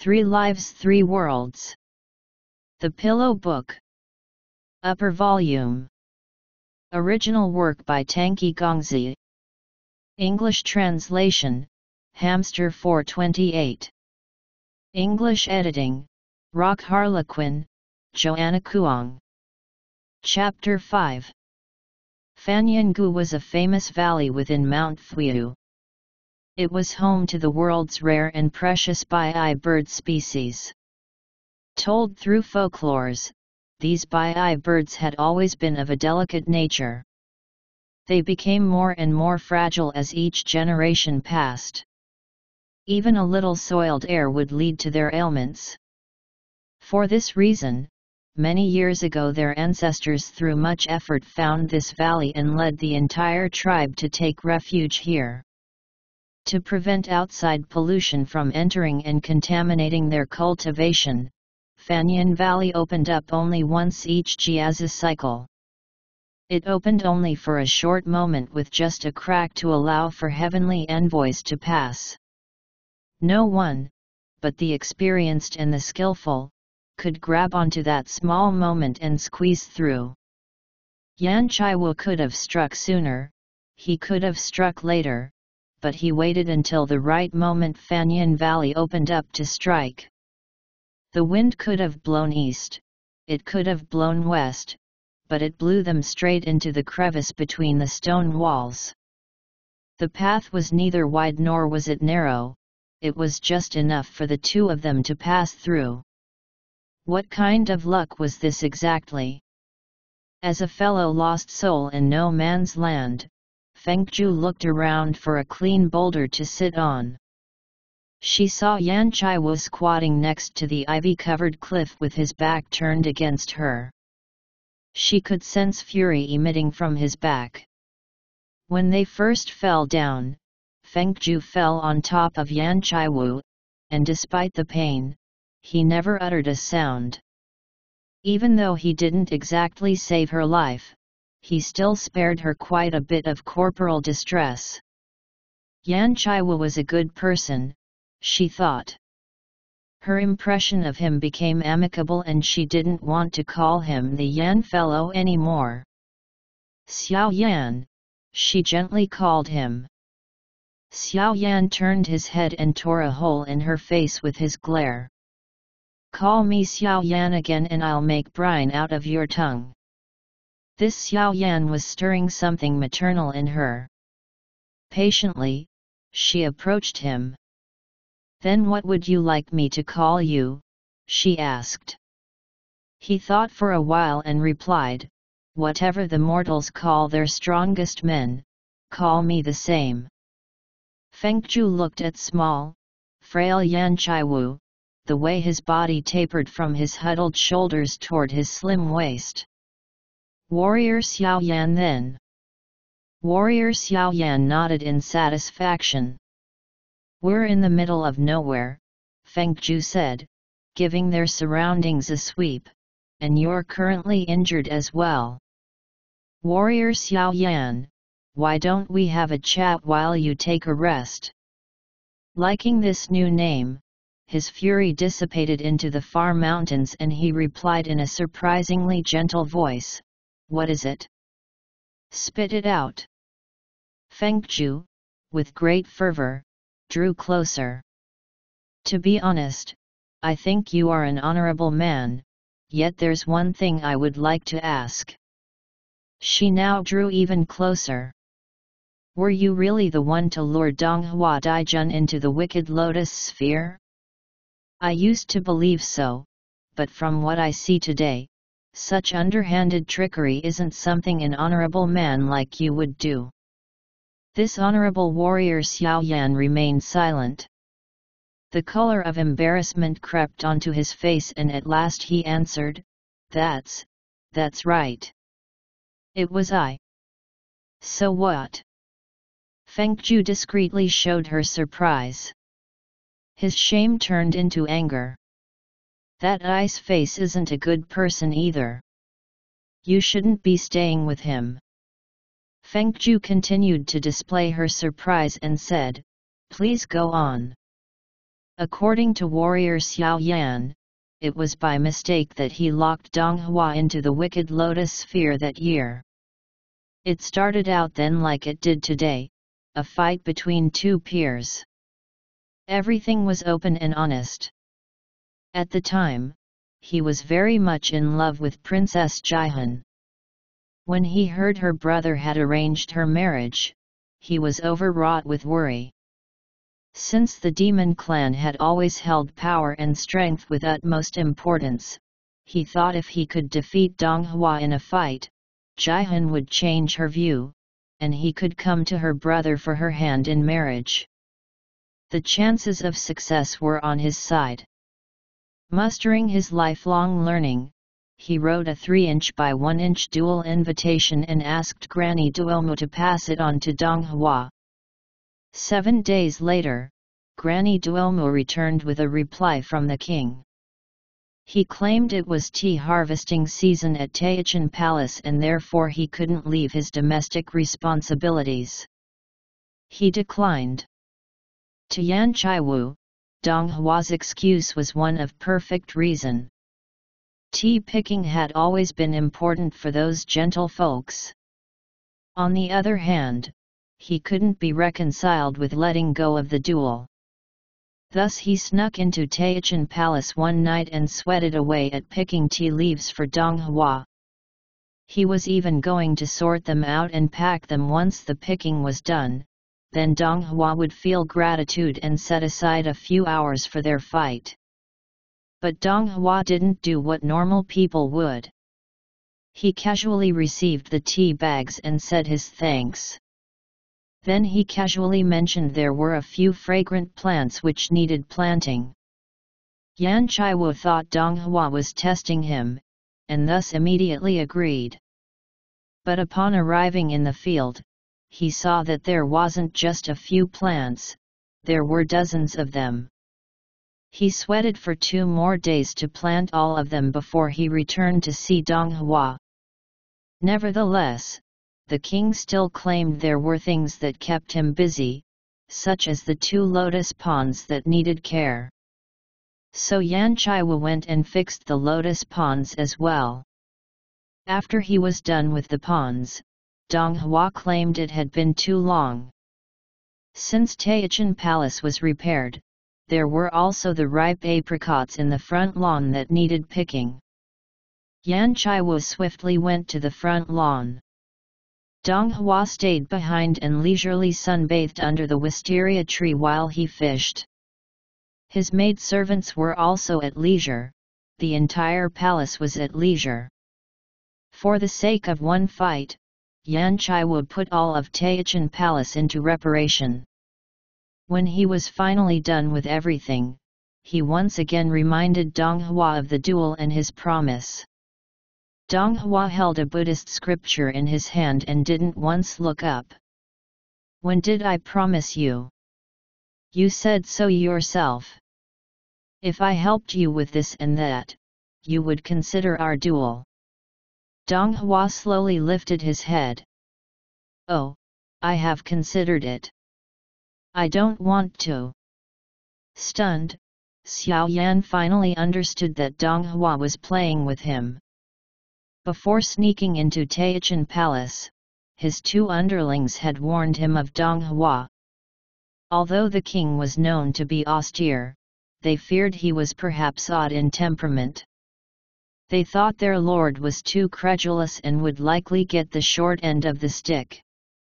3 Lives 3 Worlds. The Pillow Book. Upper Volume. Original work by Tanki Gongzi. English translation, Hamster 428. English editing, Rock Harlequin, Joanna Kuang. Chapter 5. Fanyangu was a famous valley within Mount Fuyu. It was home to the world's rare and precious bai bird species. Told through folklores, these bai birds had always been of a delicate nature. They became more and more fragile as each generation passed. Even a little soiled air would lead to their ailments. For this reason, many years ago their ancestors through much effort found this valley and led the entire tribe to take refuge here. To prevent outside pollution from entering and contaminating their cultivation, Fanyan Valley opened up only once each Jiazi cycle. It opened only for a short moment with just a crack to allow for heavenly envoys to pass. No one, but the experienced and the skillful, could grab onto that small moment and squeeze through. Yan Chaiwu could have struck sooner, he could have struck later, but he waited until the right moment Fanyan Valley opened up to strike. The wind could have blown east, it could have blown west, but it blew them straight into the crevice between the stone walls. The path was neither wide nor was it narrow, it was just enough for the two of them to pass through. What kind of luck was this exactly? As a fellow lost soul in no man's land, Fengju looked around for a clean boulder to sit on. She saw Yan Chaiwu squatting next to the ivy-covered cliff with his back turned against her. She could sense fury emitting from his back. When they first fell down, Fengju fell on top of Yan Chaiwu, and despite the pain, he never uttered a sound. Even though he didn't exactly save her life, he still spared her quite a bit of corporal distress. Yan Chaiwu was a good person, she thought. Her impression of him became amicable and she didn't want to call him the Yan fellow anymore. Xiao Yan, she gently called him. Xiao Yan turned his head and tore a hole in her face with his glare. Call me Xiao Yan again and I'll make brine out of your tongue. This Xiao Yan was stirring something maternal in her. Patiently, she approached him. Then what would you like me to call you? She asked. He thought for a while and replied, whatever the mortals call their strongest men, call me the same. Fengju looked at small, frail Yan Chaiwu, the way his body tapered from his huddled shoulders toward his slim waist. Warrior Xiao Yan then. Warrior Xiao Yan nodded in satisfaction. We're in the middle of nowhere, Fengju said, giving their surroundings a sweep, and you're currently injured as well. Warrior Xiao Yan, why don't we have a chat while you take a rest? Liking this new name, his fury dissipated into the far mountains and he replied in a surprisingly gentle voice, what is it? Spit it out. Fengju, with great fervor, drew closer. To be honest, I think you are an honorable man, yet there's one thing I would like to ask. She now drew even closer. Were you really the one to lure Donghua Daijun into the wicked lotus sphere? I used to believe so, but from what I see today, such underhanded trickery isn't something an honorable man like you would do. This honorable warrior Xiao Yan remained silent. The color of embarrassment crept onto his face and at last he answered, that's right. It was I. So what? Fengju discreetly showed her surprise. His shame turned into anger. That ice face isn't a good person either. You shouldn't be staying with him. Fengju continued to display her surprise and said, please go on. According to warrior Xiao Yan, it was by mistake that he locked Dong Hua into the wicked lotus sphere that year. It started out then like it did today, a fight between two peers. Everything was open and honest. At the time, he was very much in love with Princess Jihan. When he heard her brother had arranged her marriage, he was overwrought with worry. Since the demon clan had always held power and strength with utmost importance, he thought if he could defeat Dong Hua in a fight, Jihan would change her view, and he could come to her brother for her hand in marriage. The chances of success were on his side. Mustering his lifelong learning, he wrote a 3-inch by 1-inch dual invitation and asked Granny Duomo to pass it on to Dong Hua. 7 days later, Granny Duomo returned with a reply from the king. He claimed it was tea harvesting season at Taichan Palace and therefore he couldn't leave his domestic responsibilities. He declined. To Yan Chaiwu, Dong Hua's excuse was one of perfect reason. Tea picking had always been important for those gentle folks. On the other hand, he couldn't be reconciled with letting go of the duel. Thus he snuck into Taichan Palace one night and sweated away at picking tea leaves for Dong Hua. He was even going to sort them out and pack them once the picking was done, then Dong Hua would feel gratitude and set aside a few hours for their fight. But Dong Hua didn't do what normal people would. He casually received the tea bags and said his thanks. Then he casually mentioned there were a few fragrant plants which needed planting. Yan Chaiwu thought Dong Hua was testing him, and thus immediately agreed. But upon arriving in the field, he saw that there wasn't just a few plants, there were dozens of them. He sweated for 2 more days to plant all of them before he returned to see Dong Hua. Nevertheless, the king still claimed there were things that kept him busy, such as the 2 lotus ponds that needed care. So Yan Chaiwu went and fixed the lotus ponds as well. After he was done with the ponds, Dong Hua claimed it had been too long. Since Taichan Palace was repaired, there were also the ripe apricots in the front lawn that needed picking. Yan Chaiwu swiftly went to the front lawn. Dong Hua stayed behind and leisurely sunbathed under the wisteria tree while he fished. His maidservants were also at leisure, the entire palace was at leisure. For the sake of one fight, Yan Chaiwu put all of Taichan Palace into reparation. When he was finally done with everything, he once again reminded Dong Hua of the duel and his promise. Dong Hua held a Buddhist scripture in his hand and didn't once look up. "When did I promise you? You said so yourself. If I helped you with this and that, you would consider our duel." Dong Hua slowly lifted his head. "Oh, I have considered it. I don't want to." Stunned, Xiao Yan finally understood that Dong Hua was playing with him. Before sneaking into Taichan Palace, his 2 underlings had warned him of Dong Hua. Although the king was known to be austere, they feared he was perhaps odd in temperament. They thought their lord was too credulous and would likely get the short end of the stick.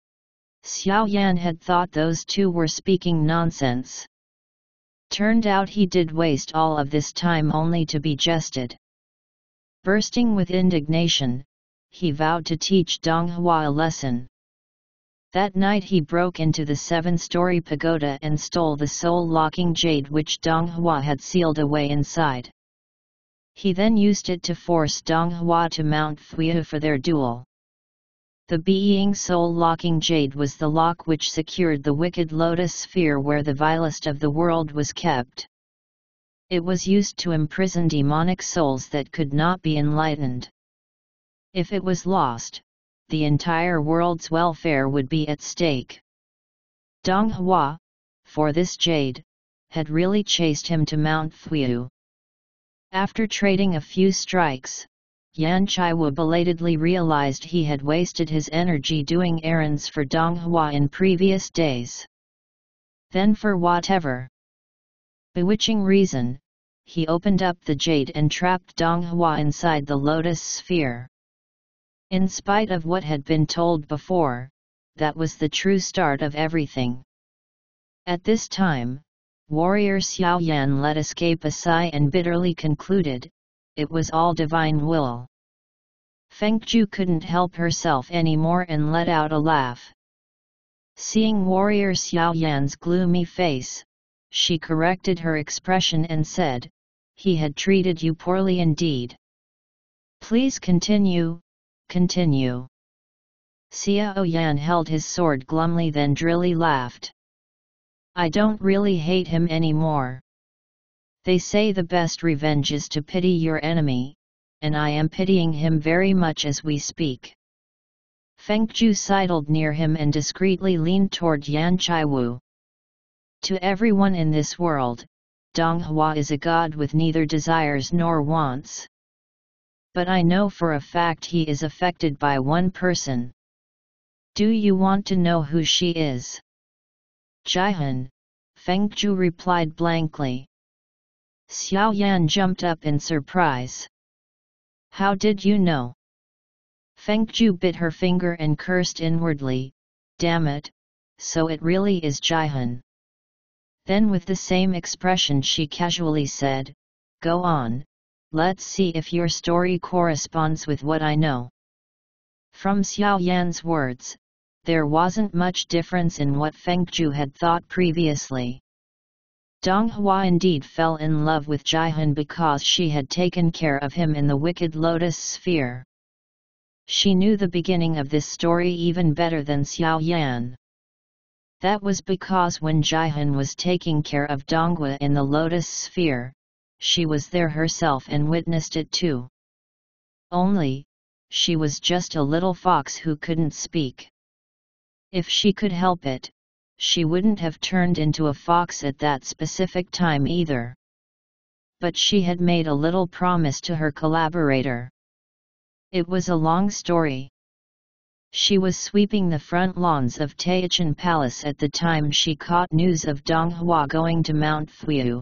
Xiao Yan had thought those 2 were speaking nonsense. Turned out he did waste all of this time only to be jested. Bursting with indignation, he vowed to teach Dong Hua a lesson. That night he broke into the 7-story pagoda and stole the soul-locking jade which Dong Hua had sealed away inside. He then used it to force Dong Hua to mount Fuyu for their duel. The being soul-locking jade was the lock which secured the wicked lotus sphere where the vilest of the world was kept. It was used to imprison demonic souls that could not be enlightened. If it was lost, the entire world's welfare would be at stake. Dong Hua, for this jade, had really chased him to Mount Fuyu. After trading a few strikes, Yan Chaiwu belatedly realized he had wasted his energy doing errands for Dong Hua in previous days. Then for whatever bewitching reason, he opened up the jade and trapped Dong Hua inside the lotus sphere. In spite of what had been told before, that was the true start of everything. At this time, warrior Xiao Yan let escape a sigh and bitterly concluded, it was all divine will. Feng Zhu couldn't help herself anymore and let out a laugh. Seeing warrior Xiao Yan's gloomy face, she corrected her expression and said, he had treated you poorly indeed. Please continue, continue. Xiao Yan held his sword glumly, then drily laughed. I don't really hate him anymore. They say the best revenge is to pity your enemy, and I am pitying him very much as we speak. Feng Zhu sidled near him and discreetly leaned toward Yan Chaiwu. To everyone in this world, Dong Hua is a god with neither desires nor wants. But I know for a fact he is affected by one person. Do you want to know who she is? Jihan, Feng Zhu replied blankly. Xiao Yan jumped up in surprise. How did you know? Feng Zhu bit her finger and cursed inwardly, damn it, so it really is Jihan. Then with the same expression she casually said, go on, let's see if your story corresponds with what I know. From Xiao Yan's words, there wasn't much difference in what Feng Zhu had thought previously. Dong Hua indeed fell in love with Jihan because she had taken care of him in the wicked lotus sphere. She knew the beginning of this story even better than Xiao Yan. That was because when Jihan was taking care of Donghua in the lotus sphere, she was there herself and witnessed it too. Only, she was just a little fox who couldn't speak. If she could help it, she wouldn't have turned into a fox at that specific time either. But she had made a little promise to her collaborator. It was a long story. She was sweeping the front lawns of Taichan Palace at the time she caught news of Dong Hua going to Mount Fuyu.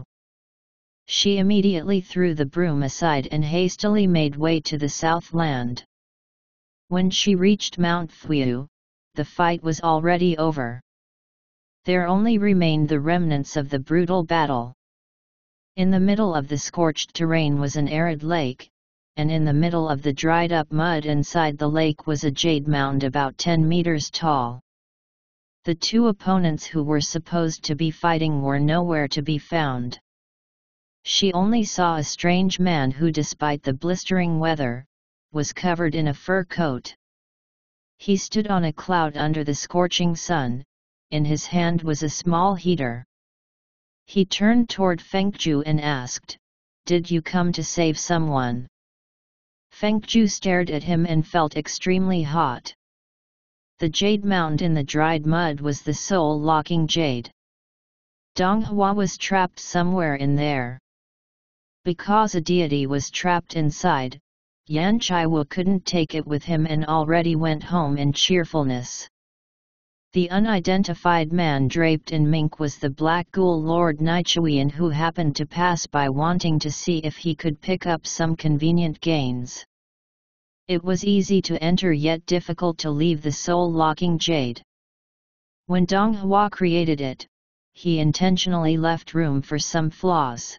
She immediately threw the broom aside and hastily made way to the Southland. When she reached Mount Fuyu, the fight was already over. There only remained the remnants of the brutal battle. In the middle of the scorched terrain was an arid lake, and in the middle of the dried-up mud inside the lake was a jade mound about 10 meters tall. The two opponents who were supposed to be fighting were nowhere to be found. She only saw a strange man who, despite the blistering weather, was covered in a fur coat. He stood on a cloud under the scorching sun. In his hand was a small heater. He turned toward Feng Zhu and asked, "Did you come to save someone?" Feng Zhu stared at him and felt extremely hot. The jade mound in the dried mud was the soul-locking jade. Dong Hua was trapped somewhere in there. Because a deity was trapped inside, Yan Chaiwu couldn't take it with him and already went home in cheerfulness. The unidentified man draped in mink was the black ghoul Lord Nichuian, who happened to pass by wanting to see if he could pick up some convenient gains. It was easy to enter yet difficult to leave the soul-locking jade. When Dong Hua created it, he intentionally left room for some flaws.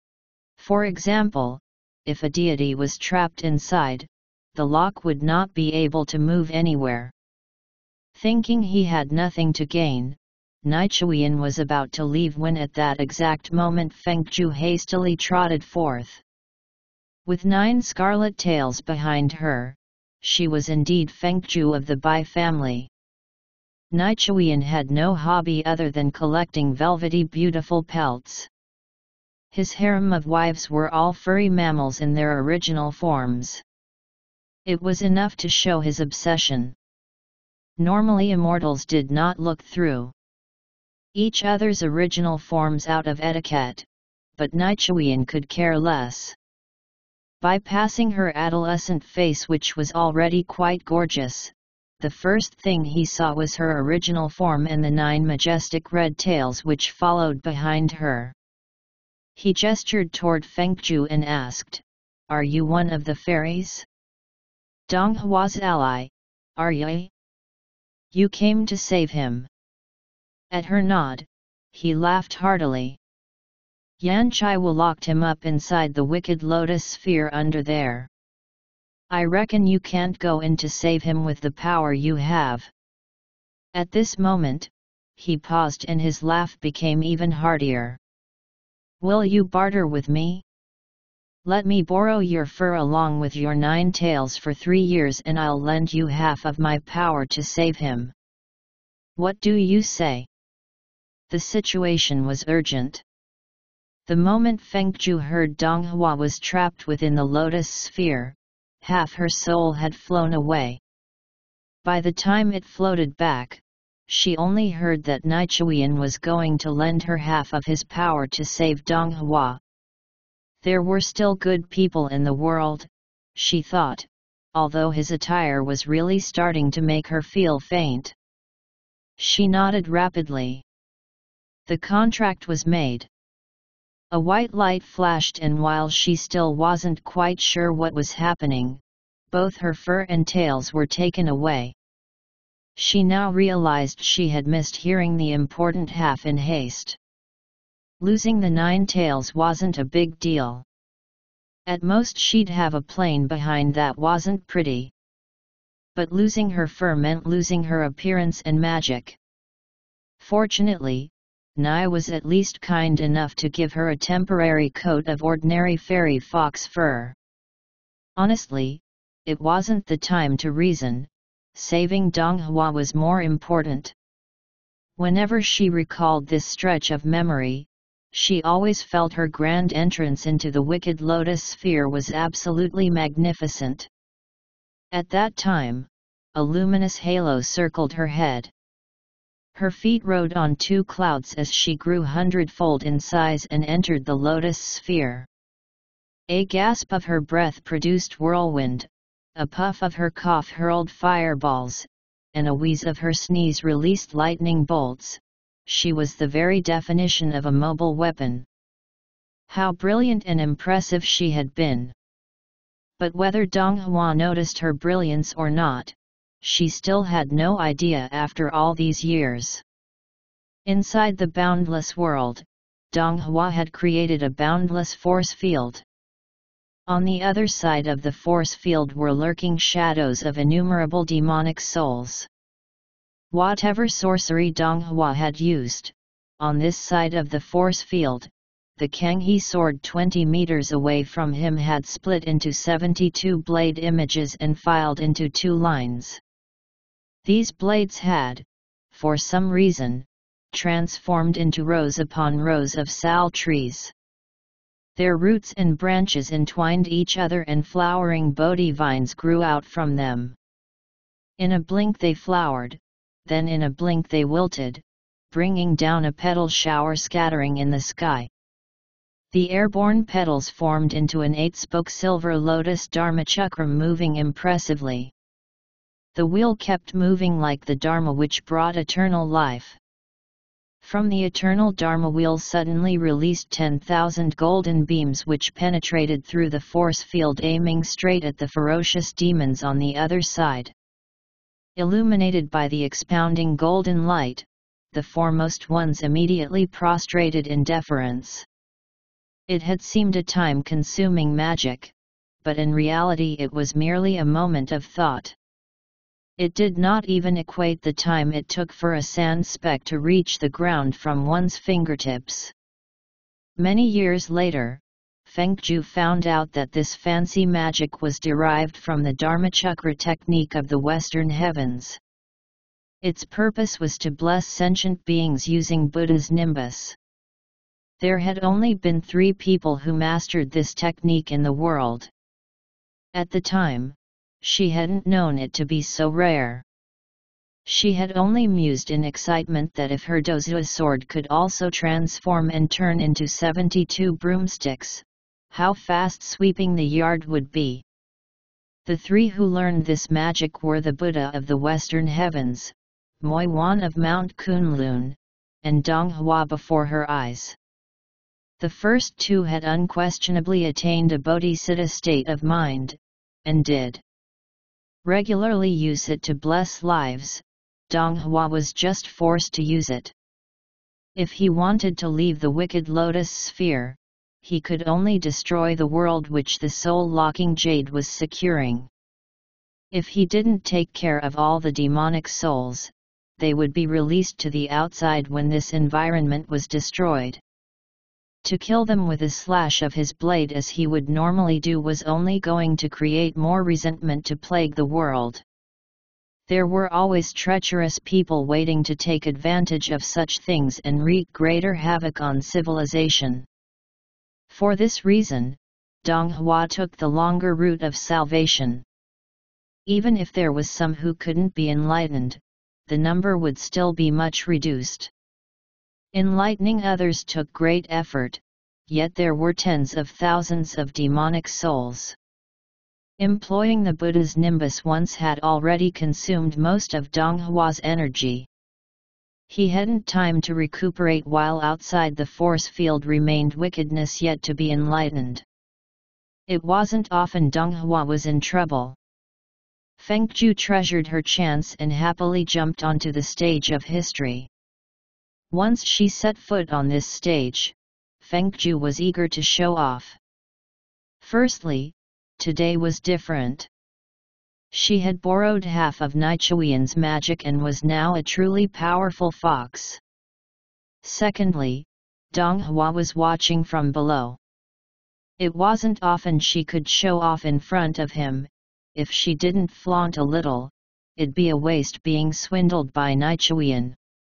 For example, if a deity was trapped inside, the lock would not be able to move anywhere. Thinking he had nothing to gain, Nichuian was about to leave when at that exact moment Feng Zhu hastily trotted forth. With 9 scarlet tails behind her, she was indeed Feng Zhu of the Bai family. Nichuian had no hobby other than collecting velvety beautiful pelts. His harem of wives were all furry mammals in their original forms. It was enough to show his obsession. Normally immortals did not look through each other's original forms out of etiquette, but Nichiuen could care less. Bypassing her adolescent face, which was already quite gorgeous, the first thing he saw was her original form and the 9 majestic red tails which followed behind her. He gestured toward Fengju and asked, "Are you one of the fairies? Donghua's ally, are you? You came to save him?" At her nod, he laughed heartily. Yan Chaiwu locked him up inside the wicked lotus sphere under there. "I reckon you can't go in to save him with the power you have." At this moment, he paused and his laugh became even heartier. "Will you barter with me? Let me borrow your fur along with your 9 tails for 3 years and I'll lend you half of my power to save him. What do you say?" The situation was urgent. The moment Fengju heard Donghua was trapped within the lotus sphere, half her soul had flown away. By the time it floated back, she only heard that Nichiuen was going to lend her half of his power to save Donghua. There were still good people in the world, she thought, although his attire was really starting to make her feel faint. She nodded rapidly. The contract was made. A white light flashed, and while she still wasn't quite sure what was happening, both her fur and tails were taken away. She now realized she had missed hearing the important half in haste. Losing the 9 tails wasn't a big deal. At most she'd have a plane behind that wasn't pretty. But losing her fur meant losing her appearance and magic. Fortunately, Nai was at least kind enough to give her a temporary coat of ordinary fairy fox fur. Honestly, it wasn't the time to reason. Saving Donghua was more important. Whenever she recalled this stretch of memory, she always felt her grand entrance into the wicked lotus sphere was absolutely magnificent. At that time, a luminous halo circled her head. Her feet rode on 2 clouds as she grew 100-fold in size and entered the lotus sphere. A gasp of her breath produced whirlwind, a puff of her cough hurled fireballs, and a wheeze of her sneeze released lightning bolts. She was the very definition of a mobile weapon. How brilliant and impressive she had been! But whether Donghua noticed her brilliance or not, she still had no idea after all these years. Inside the boundless world, Donghua had created a boundless force field. On the other side of the force field were lurking shadows of innumerable demonic souls. Whatever sorcery Donghua had used, on this side of the force field, the Kanghe sword 20 meters away from him had split into 72 blade images and filed into 2 lines. These blades had, for some reason, transformed into rows upon rows of sal trees. Their roots and branches entwined each other and flowering Bodhi vines grew out from them. In a blink they flowered, then in a blink they wilted, bringing down a petal shower scattering in the sky. The airborne petals formed into an 8-spoke silver lotus dharmachakram moving impressively. The wheel kept moving like the Dharma which brought eternal life. From the eternal Dharma wheel suddenly released 10,000 golden beams which penetrated through the force field aiming straight at the ferocious demons on the other side. Illuminated by the expounding golden light, the foremost ones immediately prostrated in deference. It had seemed a time-consuming magic, but in reality it was merely a moment of thought. It did not even equate the time it took for a sand speck to reach the ground from one's fingertips. Many years later, Fengju found out that this fancy magic was derived from the Dharmachakra technique of the Western heavens. Its purpose was to bless sentient beings using Buddha's nimbus. There had only been 3 people who mastered this technique in the world. At the time, she hadn't known it to be so rare. She had only mused in excitement that if her Dozua sword could also transform and turn into 72 broomsticks, how fast sweeping the yard would be. The three who learned this magic were the Buddha of the Western Heavens, Moi Wan of Mount Kunlun, and Dong Hua before her eyes. The first two had unquestionably attained a bodhisattva state of mind, and did regularly use it to bless lives. Dong Hua was just forced to use it. If he wanted to leave the wicked lotus sphere, he could only destroy the world which the soul-locking jade was securing. If he didn't take care of all the demonic souls, they would be released to the outside when this environment was destroyed. To kill them with a slash of his blade as he would normally do was only going to create more resentment to plague the world. There were always treacherous people waiting to take advantage of such things and wreak greater havoc on civilization. For this reason, Dong Hua took the longer route of salvation. Even if there was some who couldn't be enlightened, the number would still be much reduced. Enlightening others took great effort, yet there were tens of thousands of demonic souls. Employing the Buddha's nimbus once had already consumed most of Dong Hua's energy. He hadn't time to recuperate while outside the force field remained wickedness yet to be enlightened. It wasn't often Dong Hua was in trouble. Fengju treasured her chance and happily jumped onto the stage of history. Once she set foot on this stage, Fengju was eager to show off. Firstly, today was different. She had borrowed half of Nichuian's magic and was now a truly powerful fox. Secondly, Dong Hua was watching from below. It wasn't often she could show off in front of him. If she didn't flaunt a little, it'd be a waste being swindled by Nichuian.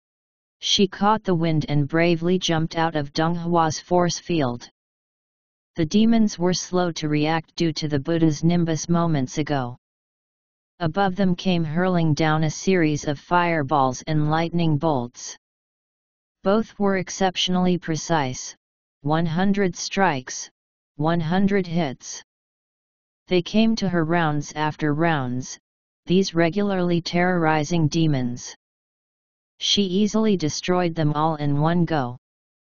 She caught the wind and bravely jumped out of Dong Hua's force field. The demons were slow to react due to the Buddha's nimbus moments ago. Above them came hurling down a series of fireballs and lightning bolts. Both were exceptionally precise, 100 strikes, 100 hits. They came to her rounds after rounds, these regularly terrorizing demons. She easily destroyed them all in one go.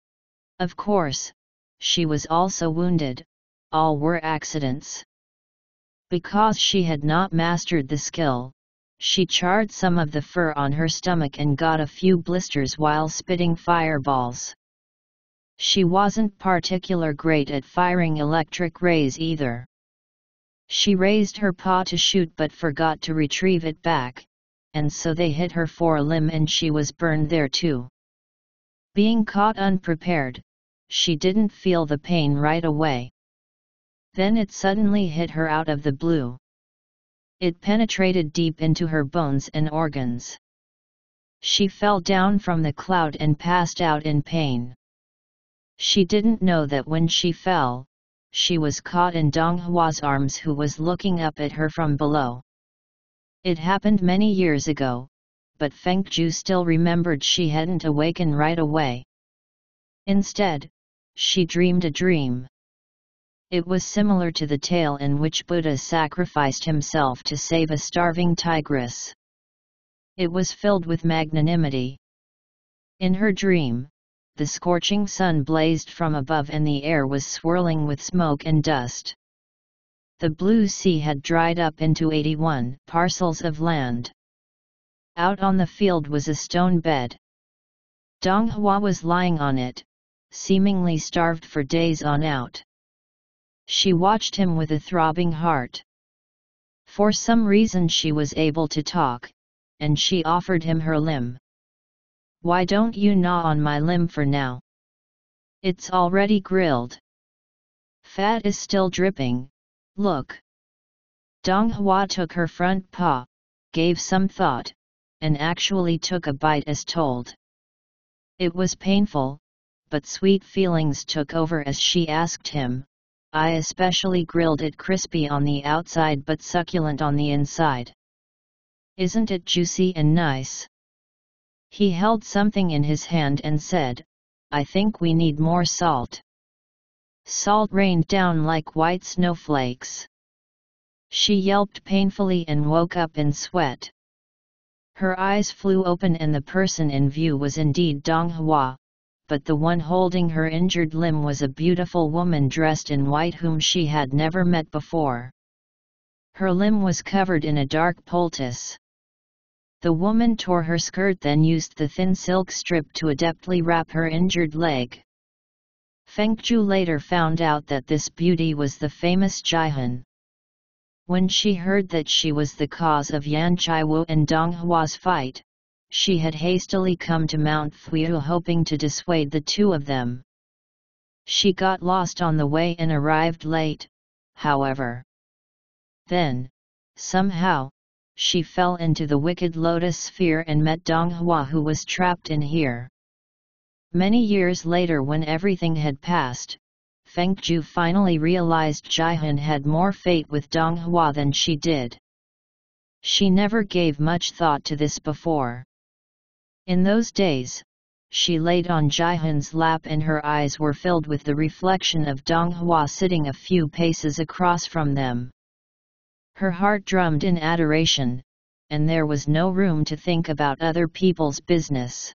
Of course, she was also wounded, all were accidents. Because she had not mastered the skill, she charred some of the fur on her stomach and got a few blisters while spitting fireballs. She wasn't particularly great at firing electric rays either. She raised her paw to shoot but forgot to retrieve it back, and so they hit her forelimb and she was burned there too. Being caught unprepared, she didn't feel the pain right away. Then it suddenly hit her out of the blue. It penetrated deep into her bones and organs. She fell down from the cloud and passed out in pain. She didn't know that when she fell, she was caught in Dong Hua's arms, who was looking up at her from below. It happened many years ago, but Fengju still remembered she hadn't awakened right away. Instead, she dreamed a dream. It was similar to the tale in which Buddha sacrificed himself to save a starving tigress. It was filled with magnanimity. In her dream, the scorching sun blazed from above and the air was swirling with smoke and dust. The blue sea had dried up into 81 parcels of land. Out on the field was a stone bed. Dong Hua was lying on it, seemingly starved for days on out. She watched him with a throbbing heart. For some reason she was able to talk, and she offered him her limb. "Why don't you gnaw on my limb for now? It's already grilled. Fat is still dripping, look." Dong Hua took her front paw, gave some thought, and actually took a bite as told. It was painful, but sweet feelings took over as she asked him, "I especially grilled it crispy on the outside but succulent on the inside." Isn't it juicy and nice? He held something in his hand and said, I think we need more salt. Salt rained down like white snowflakes. She yelped painfully and woke up in sweat. Her eyes flew open and the person in view was indeed Dong Hua, but the one holding her injured limb was a beautiful woman dressed in white whom she had never met before. Her limb was covered in a dark poultice. The woman tore her skirt, then used the thin silk strip to adeptly wrap her injured leg. Feng Zhu later found out that this beauty was the famous Jihan. When she heard that she was the cause of Yan Chaiwu and Dong Hua's fight, she had hastily come to Mount Fuyu hoping to dissuade the two of them. She got lost on the way and arrived late, however. Then, somehow, she fell into the wicked lotus sphere and met Dong Hua, who was trapped in here. Many years later, when everything had passed, Feng Zhu finally realized Jihan had more fate with Dong Hua than she did. She never gave much thought to this before. In those days, she laid on Jihan's lap and her eyes were filled with the reflection of Dong Hua sitting a few paces across from them. Her heart drummed in adoration, and there was no room to think about other people's business.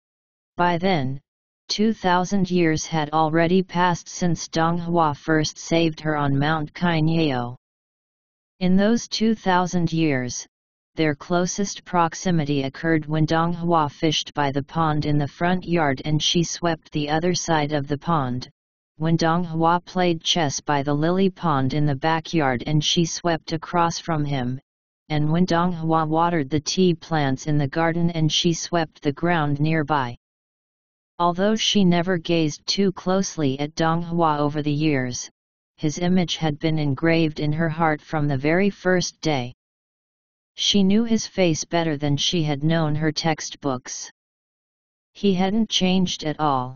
By then, 2,000 years had already passed since Dong Hua first saved her on Mount Qingyao. In those 2,000 years, their closest proximity occurred when Dong Hua fished by the pond in the front yard and she swept the other side of the pond, when Dong Hua played chess by the lily pond in the backyard and she swept across from him, and when Dong Hua watered the tea plants in the garden and she swept the ground nearby. Although she never gazed too closely at Dong Hua over the years, his image had been engraved in her heart from the very first day. She knew his face better than she had known her textbooks. He hadn't changed at all.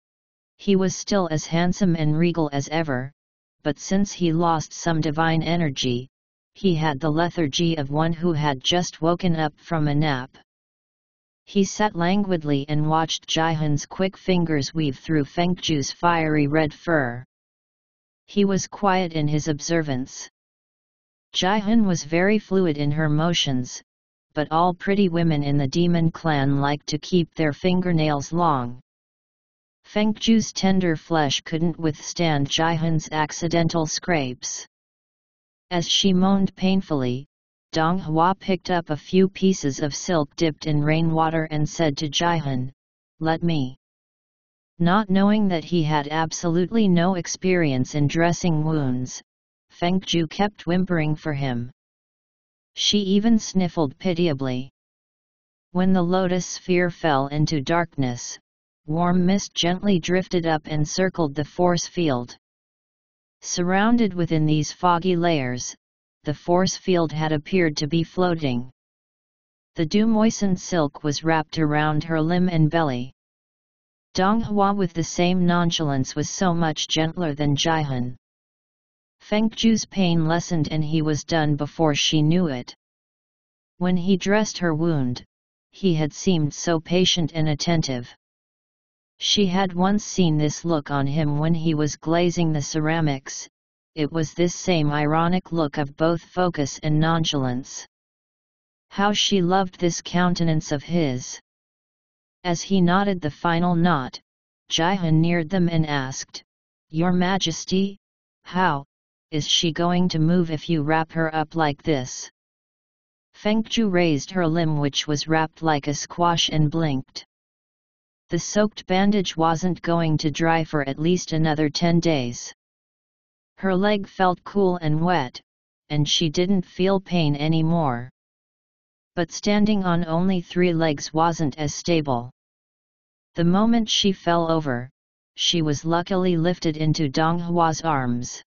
He was still as handsome and regal as ever, but since he lost some divine energy, he had the lethargy of one who had just woken up from a nap. He sat languidly and watched Jihan's quick fingers weave through Feng Zhu's fiery red fur. He was quiet in his observance. Jihan was very fluid in her motions, but all pretty women in the demon clan like to keep their fingernails long. Feng Zhu's tender flesh couldn't withstand Jihan's accidental scrapes. As she moaned painfully, Dong Hua picked up a few pieces of silk dipped in rainwater and said to Jihan, "Let me." Not knowing that he had absolutely no experience in dressing wounds, Feng Zhu kept whimpering for him. She even sniffled pitiably. When the lotus sphere fell into darkness, warm mist gently drifted up and circled the force field. Surrounded within these foggy layers, the force field had appeared to be floating. The dew-moistened silk was wrapped around her limb and belly. Dong Hua with the same nonchalance was so much gentler than Jihan. Feng Zhu's pain lessened and he was done before she knew it. When he dressed her wound, he had seemed so patient and attentive. She had once seen this look on him when he was glazing the ceramics. It was this same ironic look of both focus and nonchalance. How she loved this countenance of his! As he knotted the final knot, Jihan neared them and asked, "Your Majesty, how is she going to move if you wrap her up like this?" Feng Zhu raised her limb, which was wrapped like a squash, and blinked. The soaked bandage wasn't going to dry for at least another 10 days. Her leg felt cool and wet, and she didn't feel pain anymore. But standing on only 3 legs wasn't as stable. The moment she fell over, she was luckily lifted into Dong Hua's arms.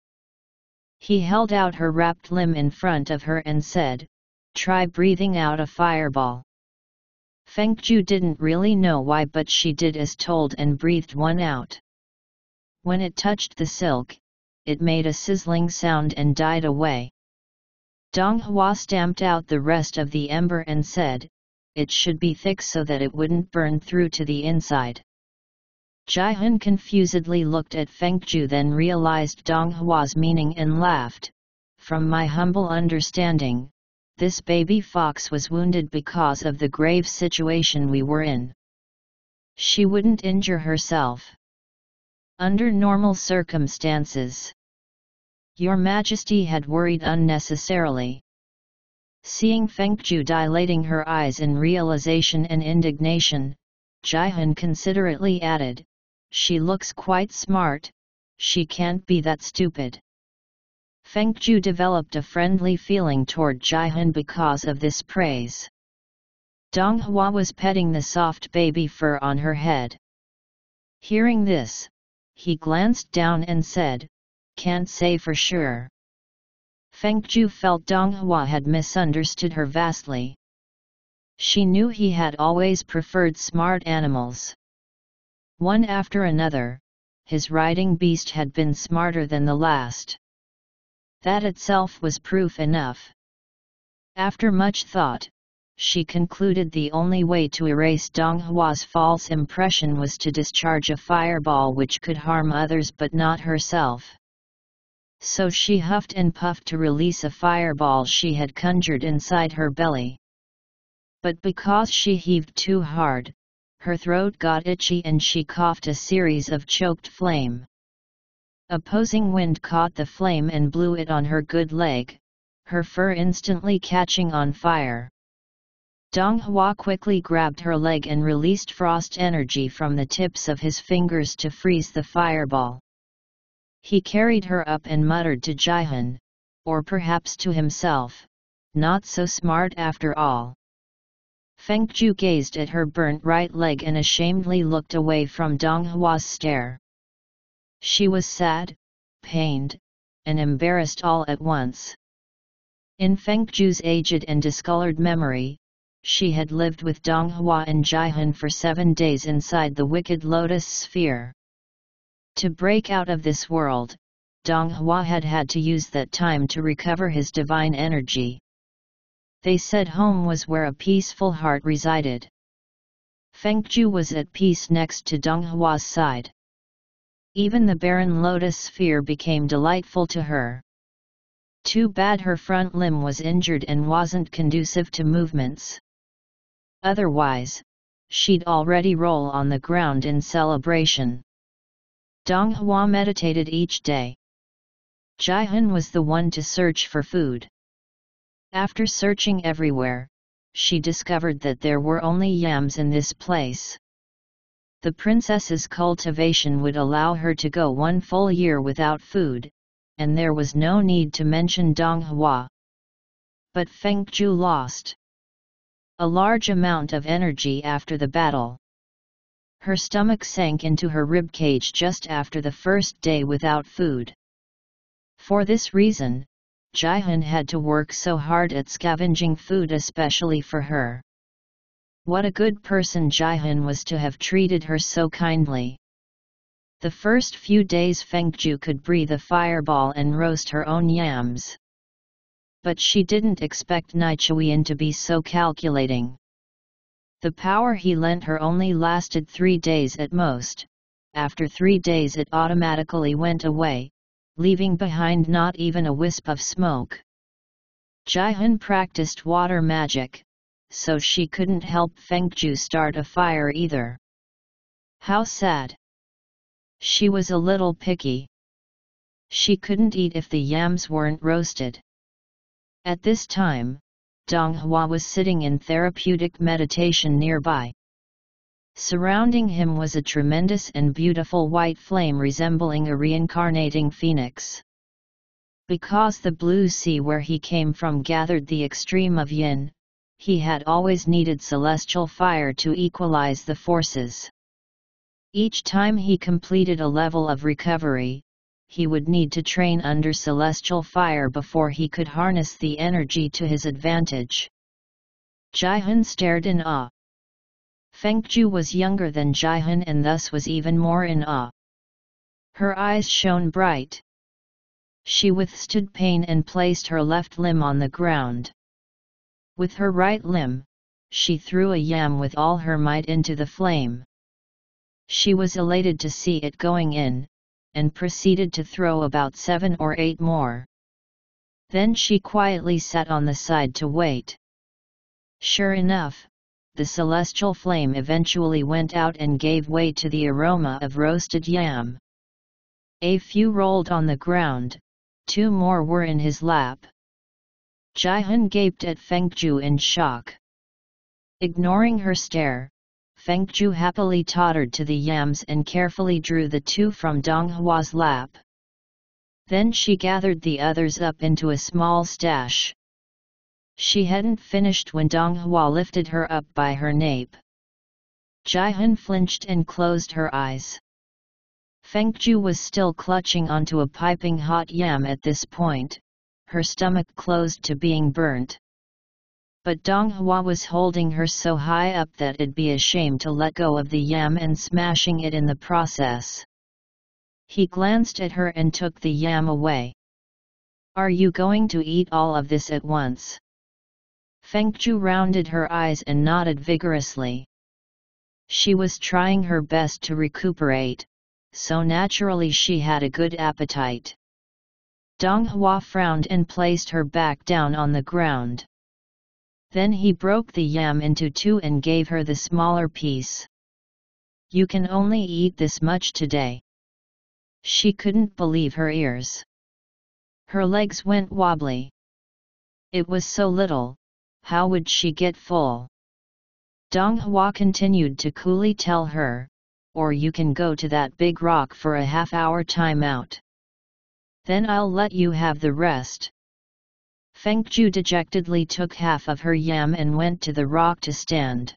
He held out her wrapped limb in front of her and said, "Try breathing out a fireball." Feng Zhu didn't really know why, but she did as told and breathed one out. When it touched the silk, it made a sizzling sound and died away. Dong Hua stamped out the rest of the ember and said, "It should be thick so that it wouldn't burn through to the inside." Jihan confusedly looked at Fengju, then realized Dong Hua's meaning and laughed. "From my humble understanding, this baby fox was wounded because of the grave situation we were in. She wouldn't injure herself under normal circumstances. Your Majesty had worried unnecessarily." Seeing Fengju dilating her eyes in realization and indignation, Jihan considerately added, "She looks quite smart, she can't be that stupid." Fengju developed a friendly feeling toward Jihan because of this praise. Dong Hua was petting the soft baby fur on her head. Hearing this, he glanced down and said, "Can't say for sure." Fengju felt Dong Hua had misunderstood her vastly. She knew he had always preferred smart animals. One after another, his riding beast had been smarter than the last. That itself was proof enough. After much thought, she concluded the only way to erase Dong Hua's false impression was to discharge a fireball which could harm others but not herself. So she huffed and puffed to release a fireball she had conjured inside her belly. But because she heaved too hard, her throat got itchy and she coughed a series of choked flame. Opposing wind caught the flame and blew it on her good leg, her fur instantly catching on fire. Dong Hua quickly grabbed her leg and released frost energy from the tips of his fingers to freeze the fireball. He carried her up and muttered to Jihan, or perhaps to himself, "Not so smart after all." Fengju gazed at her burnt right leg and ashamedly looked away from Dong Hua's stare. She was sad, pained, and embarrassed all at once. In Fengju's aged and discolored memory, she had lived with Dong Hua and Jihan for 7 days inside the wicked lotus sphere. To break out of this world, Dong Hua had had to use that time to recover his divine energy. They said home was where a peaceful heart resided. Fengju was at peace next to Dong Hua's side. Even the barren lotus sphere became delightful to her. Too bad her front limb was injured and wasn't conducive to movements. Otherwise, she'd already roll on the ground in celebration. Dong Hua meditated each day. Jihan was the one to search for food. After searching everywhere, she discovered that there were only yams in this place. The princess's cultivation would allow her to go 1 full year without food, and there was no need to mention Dong Hua. But Fengju lost a large amount of energy after the battle. Her stomach sank into her ribcage just after the first day without food. For this reason, Jihan had to work so hard at scavenging food especially for her. What a good person Jihan was to have treated her so kindly. The first few days Fengju could breathe a fireball and roast her own yams. But she didn't expect Nichuian to be so calculating. The power he lent her only lasted 3 days at most. After 3 days it automatically went away, leaving behind not even a wisp of smoke. Jihan practiced water magic, so she couldn't help Fengju start a fire either. How sad. She was a little picky. She couldn't eat if the yams weren't roasted. At this time, Dong Hua was sitting in therapeutic meditation nearby. Surrounding him was a tremendous and beautiful white flame resembling a reincarnating phoenix. Because the blue sea where he came from gathered the extreme of yin, he had always needed celestial fire to equalize the forces. Each time he completed a level of recovery, he would need to train under celestial fire before he could harness the energy to his advantage. Jihan stared in awe. Fengju was younger than Jihan and thus was even more in awe. Her eyes shone bright. She withstood pain and placed her left limb on the ground. With her right limb, she threw a yam with all her might into the flame. She was elated to see it going in, and proceeded to throw about 7 or 8 more. Then she quietly sat on the side to wait. Sure enough, the celestial flame eventually went out and gave way to the aroma of roasted yam. A few rolled on the ground, 2 more were in his lap. Jihan gaped at Fengju in shock. Ignoring her stare, Fengju happily tottered to the yams and carefully drew the 2 from Donghua's lap. Then she gathered the others up into a small stash. She hadn't finished when Donghua lifted her up by her nape. Jihan flinched and closed her eyes. Fengju was still clutching onto a piping hot yam at this point, her stomach closed to being burnt. But Donghua was holding her so high up that it'd be a shame to let go of the yam and smashing it in the process. He glanced at her and took the yam away. "Are you going to eat all of this at once?" Fengju rounded her eyes and nodded vigorously. She was trying her best to recuperate, so naturally she had a good appetite. Donghua frowned and placed her back down on the ground. Then he broke the yam into 2 and gave her the smaller piece. "You can only eat this much today." She couldn't believe her ears. Her legs went wobbly. It was so little, how would she get full? Donghua continued to coolly tell her, "Or you can go to that big rock for a half-hour timeout. Then I'll let you have the rest." Fengju dejectedly took half of her yam and went to the rock to stand.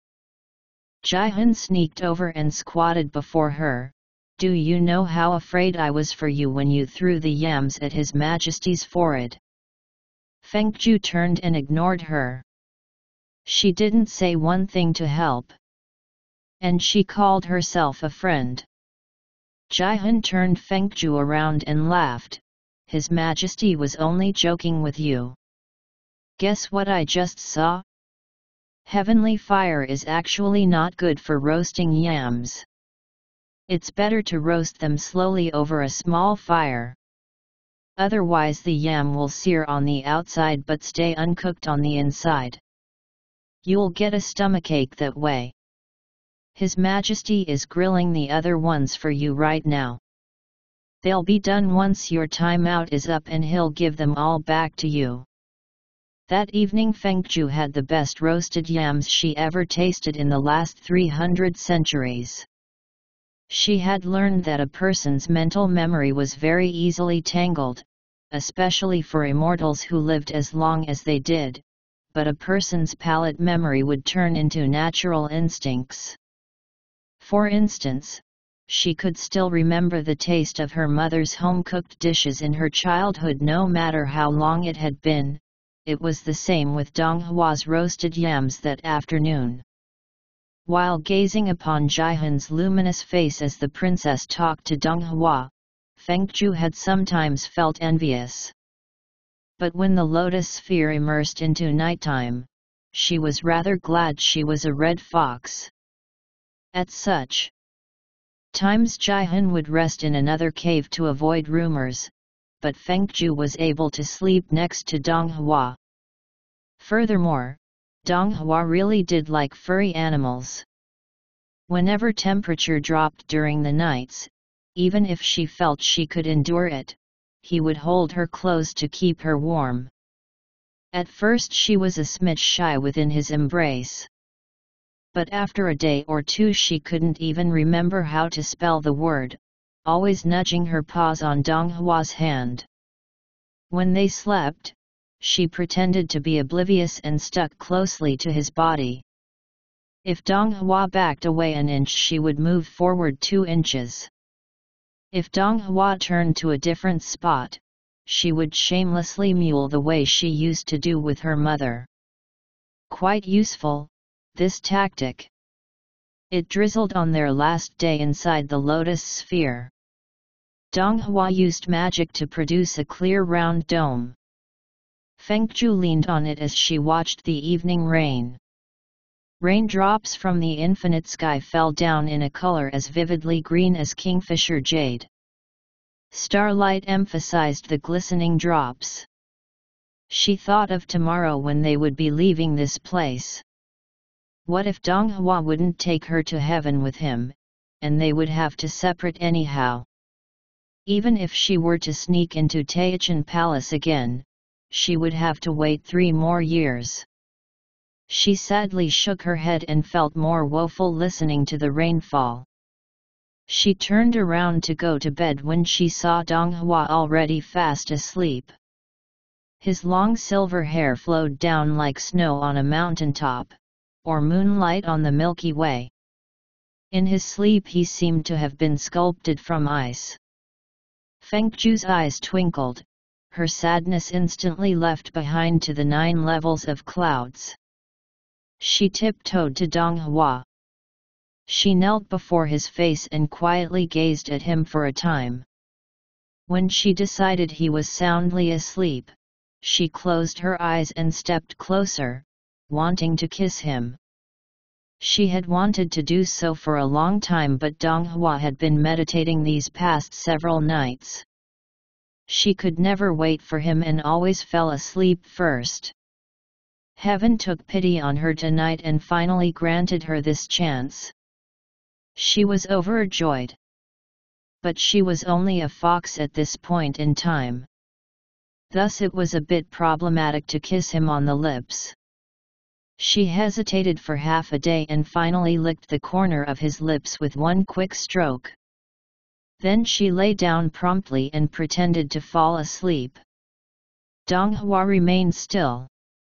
Jihan sneaked over and squatted before her. "Do you know how afraid I was for you when you threw the yams at His Majesty's forehead?" Fengju turned and ignored her. She didn't say one thing to help. And she called herself a friend. Jihan turned Fengju around and laughed. "His Majesty was only joking with you. Guess what I just saw? Heavenly fire is actually not good for roasting yams. It's better to roast them slowly over a small fire. Otherwise the yam will sear on the outside but stay uncooked on the inside. You'll get a stomachache that way. His Majesty is grilling the other ones for you right now. They'll be done once your time out is up and he'll give them all back to you." That evening Fengju had the best roasted yams she ever tasted in the last 300 centuries. She had learned that a person's mental memory was very easily tangled, especially for immortals who lived as long as they did, but a person's palate memory would turn into natural instincts. For instance, she could still remember the taste of her mother's home-cooked dishes in her childhood no matter how long it had been. It was the same with Donghua's roasted yams that afternoon. While gazing upon Jihan's luminous face as the princess talked to Donghua, Fengju had sometimes felt envious. But when the lotus sphere immersed into nighttime, she was rather glad she was a red fox. At such times Jihan would rest in another cave to avoid rumors, but Fengju was able to sleep next to Donghua. Furthermore, Donghua really did like furry animals. Whenever temperature dropped during the nights, even if she felt she could endure it, he would hold her close to keep her warm. At first she was a smidge shy within his embrace. But after a day or two she couldn't even remember how to spell the word, always nudging her paws on Donghua's hand. When they slept, she pretended to be oblivious and stuck closely to his body. If Donghua backed away an inch she would move forward 2 inches. If Donghua turned to a different spot, she would shamelessly mewl the way she used to do with her mother. Quite useful, this tactic. It drizzled on their last day inside the lotus sphere. Donghua used magic to produce a clear round dome. Fengju leaned on it as she watched the evening rain. Raindrops from the infinite sky fell down in a color as vividly green as kingfisher jade. Starlight emphasized the glistening drops. She thought of tomorrow when they would be leaving this place. What if Donghua wouldn't take her to heaven with him, and they would have to separate anyhow? Even if she were to sneak into Taichan Palace again, she would have to wait 3 more years. She sadly shook her head and felt more woeful listening to the rainfall. She turned around to go to bed when she saw Donghua already fast asleep. His long silver hair flowed down like snow on a mountaintop, or moonlight on the Milky Way. In his sleep he seemed to have been sculpted from ice. Fengju's eyes twinkled, her sadness instantly left behind to the 9 levels of clouds. She tiptoed to Donghua. She knelt before his face and quietly gazed at him for a time. When she decided he was soundly asleep, she closed her eyes and stepped closer, wanting to kiss him. She had wanted to do so for a long time, but Donghua had been meditating these past several nights. She could never wait for him and always fell asleep first. Heaven took pity on her tonight and finally granted her this chance. She was overjoyed. But she was only a fox at this point in time. Thus it was a bit problematic to kiss him on the lips. She hesitated for half a day and finally licked the corner of his lips with one quick stroke. Then she lay down promptly and pretended to fall asleep. Donghua remained still.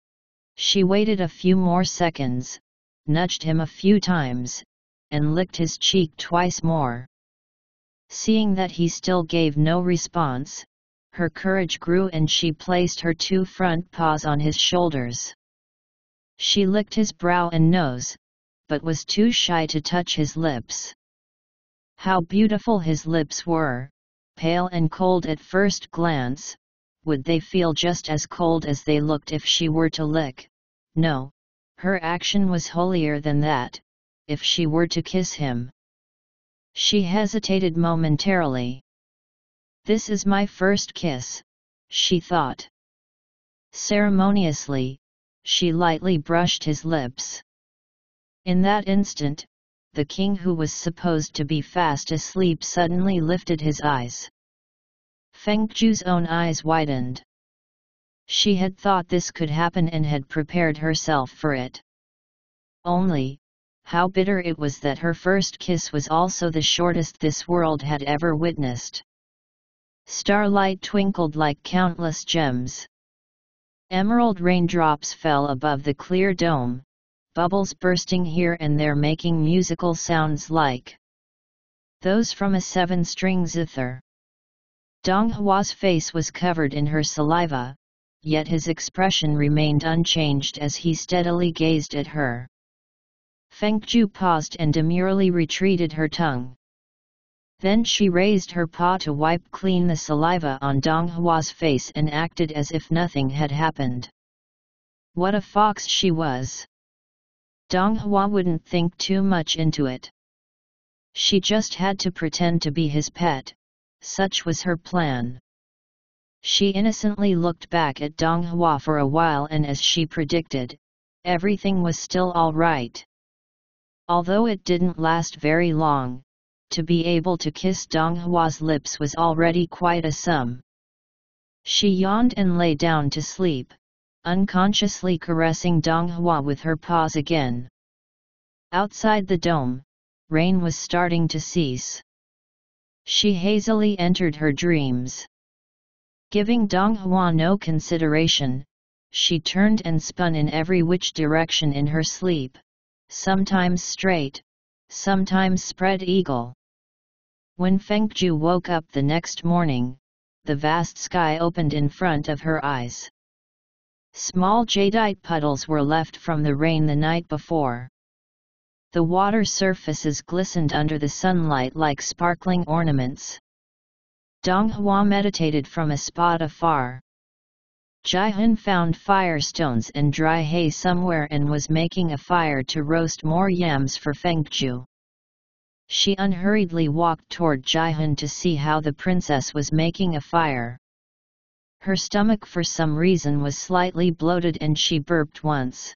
She waited a few more seconds, nudged him a few times, and licked his cheek twice more. Seeing that he still gave no response, her courage grew and she placed her 2 front paws on his shoulders. She licked his brow and nose, but was too shy to touch his lips. How beautiful his lips were, pale and cold at first glance. Would they feel just as cold as they looked if she were to lick? No, her action was holier than that, if she were to kiss him. She hesitated momentarily. This is my first kiss, she thought. Ceremoniously, she lightly brushed his lips. In that instant, the king, who was supposed to be fast asleep, suddenly lifted his eyes. Fengju's own eyes widened. She had thought this could happen and had prepared herself for it. Only, how bitter it was that her first kiss was also the shortest this world had ever witnessed. Starlight twinkled like countless gems. Emerald raindrops fell above the clear dome, bubbles bursting here and there making musical sounds like those from a 7-string zither. Donghua's face was covered in her saliva, yet his expression remained unchanged as he steadily gazed at her. Fengju paused and demurely retreated her tongue. Then she raised her paw to wipe clean the saliva on Donghua's face and acted as if nothing had happened. What a fox she was! Donghua wouldn't think too much into it. She just had to pretend to be his pet, such was her plan. She innocently looked back at Donghua for a while, and as she predicted, everything was still all right. Although it didn't last very long, to be able to kiss Donghua's lips was already quite a sum. She yawned and lay down to sleep, unconsciously caressing Donghua with her paws again. Outside the dome, rain was starting to cease. She hazily entered her dreams. Giving Donghua no consideration, she turned and spun in every which direction in her sleep, sometimes straight, sometimes spread eagle. When Fengju woke up the next morning, the vast sky opened in front of her eyes. Small jadeite puddles were left from the rain the night before. The water surfaces glistened under the sunlight like sparkling ornaments. Dong Hua meditated from a spot afar. Jaihan found firestones and dry hay somewhere and was making a fire to roast more yams for Fengju. She unhurriedly walked toward Jaihan to see how the princess was making a fire. Her stomach for some reason was slightly bloated and she burped once.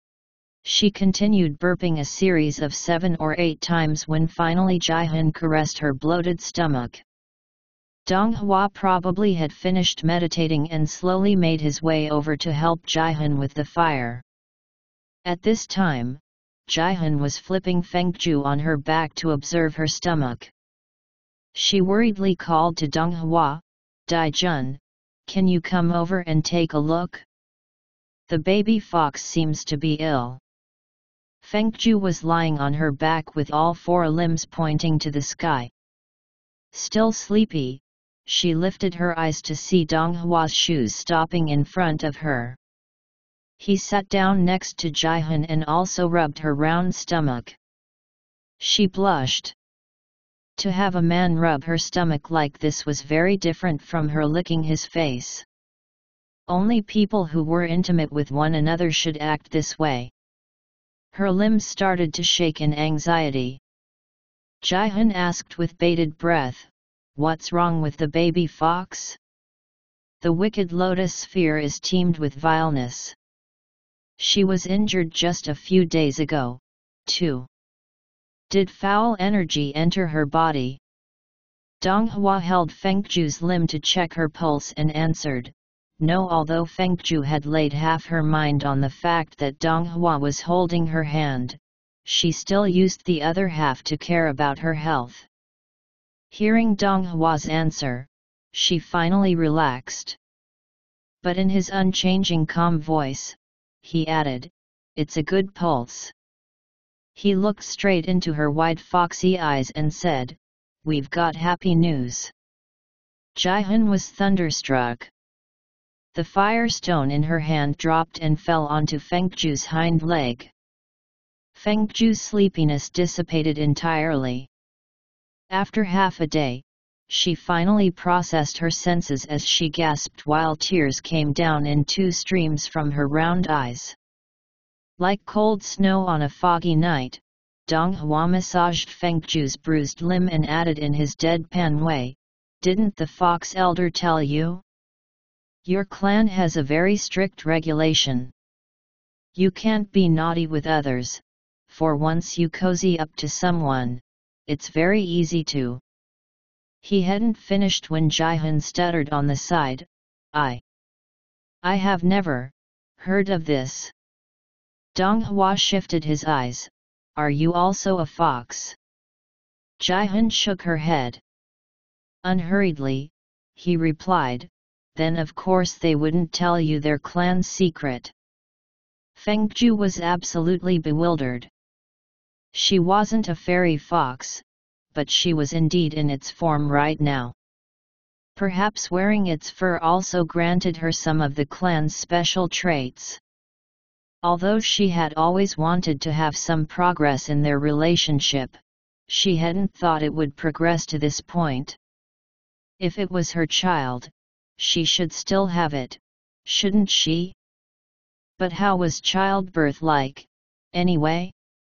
She continued burping a series of 7 or 8 times when finally Jaihan caressed her bloated stomach. Dong Hua probably had finished meditating and slowly made his way over to help Jaihan with the fire. At this time, Jaihan was flipping Fengju on her back to observe her stomach. She worriedly called to Dong Hua, "Daijun, can you come over and take a look? The baby fox seems to be ill." Fengju was lying on her back with all 4 limbs pointing to the sky. Still sleepy, she lifted her eyes to see Dong Hua's shoes stopping in front of her. He sat down next to Jaihan and also rubbed her round stomach. She blushed. To have a man rub her stomach like this was very different from her licking his face. Only people who were intimate with one another should act this way. Her limbs started to shake in anxiety. Jaihan asked with bated breath, "What's wrong with the baby fox?" "The wicked lotus sphere is teemed with vileness. She was injured just a few days ago, too. Did foul energy enter her body?" Dong Hua held Fengju's limb to check her pulse and answered, "No." Although Fengju had laid half her mind on the fact that Dong Hua was holding her hand, she still used the other half to care about her health. Hearing Dong Hua's answer, she finally relaxed. But in his unchanging calm voice, he added, "It's a good pulse." He looked straight into her wide foxy eyes and said, "We've got happy news." Jaihan was thunderstruck. The firestone in her hand dropped and fell onto Fengju's hind leg. Fengju's sleepiness dissipated entirely. After half a day, she finally processed her senses as she gasped while tears came down in 2 streams from her round eyes. Like cold snow on a foggy night, Dong Hua massaged Fengju's bruised limb and added in his deadpan way, "Didn't the fox elder tell you? Your clan has a very strict regulation. You can't be naughty with others, for once you cozy up to someone, it's very easy to." He hadn't finished when Jaihan stuttered on the side, I have never heard of this." Dong Hua shifted his eyes, "Are you also a fox?" Jaihan shook her head. Unhurriedly, he replied, "Then of course they wouldn't tell you their clan's secret." Fengju was absolutely bewildered. She wasn't a fairy fox, but she was indeed in its form right now. Perhaps wearing its fur also granted her some of the clan's special traits. Although she had always wanted to have some progress in their relationship, she hadn't thought it would progress to this point. If it was her child, she should still have it, shouldn't she? But how was childbirth like, anyway?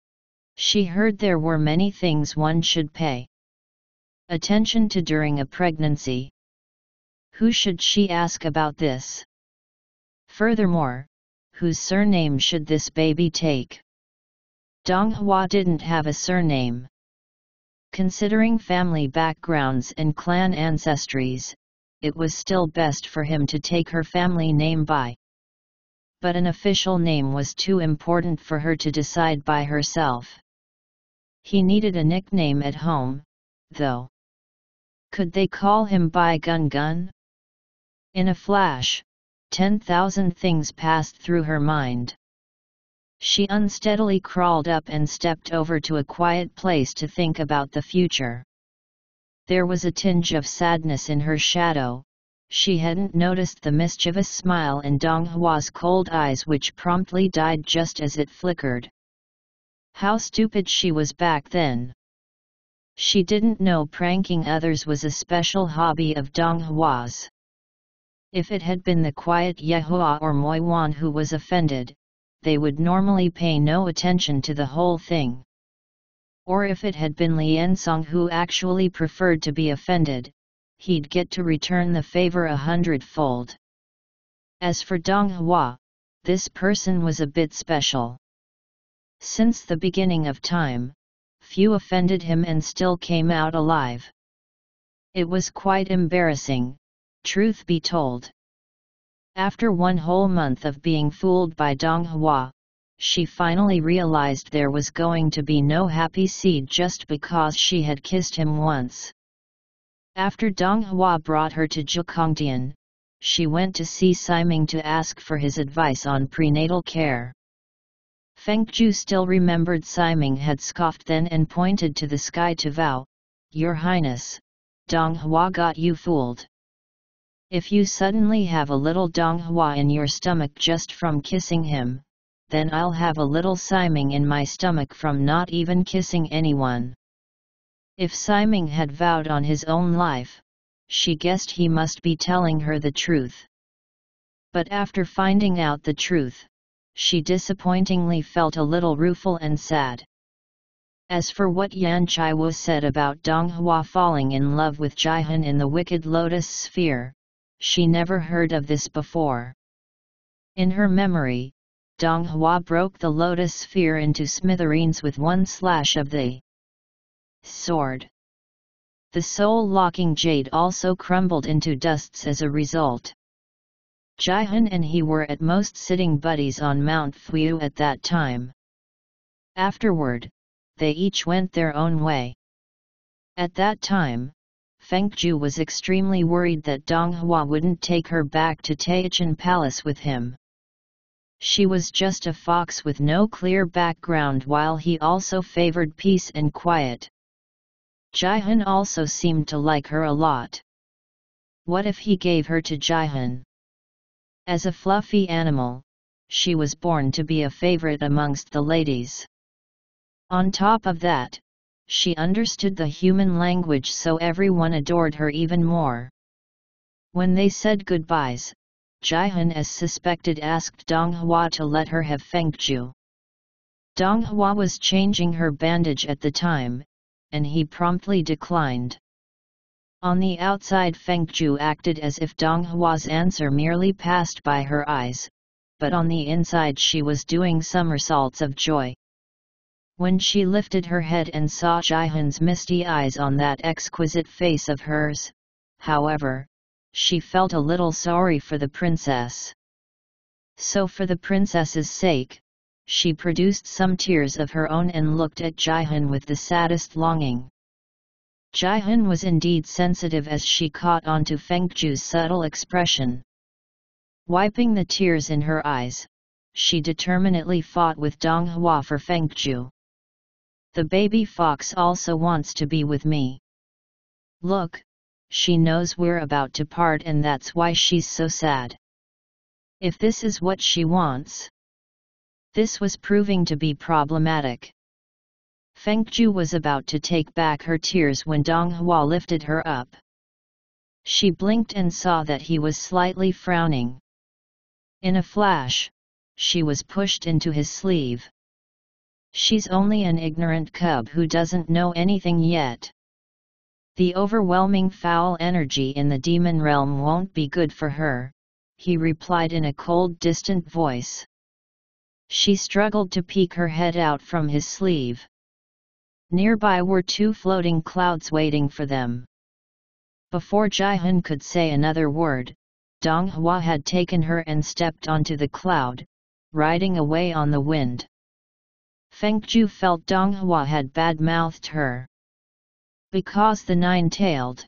She heard there were many things one should pay attention to during a pregnancy. Who should she ask about this? Furthermore, whose surname should this baby take? Dong Hua didn't have a surname. Considering family backgrounds and clan ancestries, it was still best for him to take her family name Bai. But an official name was too important for her to decide by herself. He needed a nickname at home, though. Could they call him Bai Gun Gun? In a flash, 10,000 things passed through her mind. She unsteadily crawled up and stepped over to a quiet place to think about the future. There was a tinge of sadness in her shadow. She hadn't noticed the mischievous smile in Dong Hua's cold eyes, which promptly died just as it flickered. How stupid she was back then. She didn't know pranking others was a special hobby of Dong Hua's. If it had been the quiet Yehua or Moi Wan who was offended, they would normally pay no attention to the whole thing. Or if it had been Lien Song who actually preferred to be offended, he'd get to return the favor 100-fold. As for Dong Hua, this person was a bit special. Since the beginning of time, few offended him and still came out alive. It was quite embarrassing, truth be told. After one whole month of being fooled by Dong Hua, she finally realized there was going to be no happy seed just because she had kissed him once. After Dong Hua brought her to Zhukongtian, she went to see Siming to ask for his advice on prenatal care. Feng Zhu still remembered Siming had scoffed then and pointed to the sky to vow, "Your Highness, Dong Hua got you fooled. If you suddenly have a little Dong Hua in your stomach just from kissing him, then I'll have a little Siming in my stomach from not even kissing anyone." If Siming had vowed on his own life, she guessed he must be telling her the truth. But after finding out the truth, she disappointingly felt a little rueful and sad. As for what Yan Chaiwu said about Dong Hua falling in love with Jihan in the Wicked Lotus Sphere, she never heard of this before. In her memory, Dong Hua broke the Lotus Sphere into smithereens with one slash of the sword. The soul-locking jade also crumbled into dusts as a result. Jihan and he were at most sitting buddies on Mount Fuyu at that time. Afterward, they each went their own way. At that time, Feng Zhu was extremely worried that Dong Hua wouldn't take her back to Taichan Palace with him. She was just a fox with no clear background, while he also favored peace and quiet. Jihan also seemed to like her a lot. What if he gave her to Jihan? As a fluffy animal, she was born to be a favorite amongst the ladies. On top of that, she understood the human language, so everyone adored her even more. When they said goodbyes, Jihan, as suspected, asked Dong Hua to let her have Feng Zhu. Dong Hua was changing her bandage at the time, and he promptly declined. On the outside, Feng Zhu acted as if Dong Hua's answer merely passed by her eyes, but on the inside she was doing somersaults of joy. When she lifted her head and saw Jihan's misty eyes on that exquisite face of hers, however, she felt a little sorry for the princess. So for the princess's sake, she produced some tears of her own and looked at Jihan with the saddest longing. Jihan was indeed sensitive as she caught on to Feng Zhu's subtle expression. Wiping the tears in her eyes, she determinedly fought with Dong Hua for Feng Zhu. The baby fox also wants to be with me. Look, she knows we're about to part and that's why she's so sad. If this is what she wants. This was proving to be problematic. Feng Zhu was about to take back her tears when Dong Hua lifted her up. She blinked and saw that he was slightly frowning. In a flash, she was pushed into his sleeve. She's only an ignorant cub who doesn't know anything yet. The overwhelming foul energy in the demon realm won't be good for her, he replied in a cold, distant voice. She struggled to peek her head out from his sleeve. Nearby were two floating clouds waiting for them. Before Jihan could say another word, Dong Hua had taken her and stepped onto the cloud, riding away on the wind. Feng Zhu felt Dong Hua had bad-mouthed her. Because the nine-tailed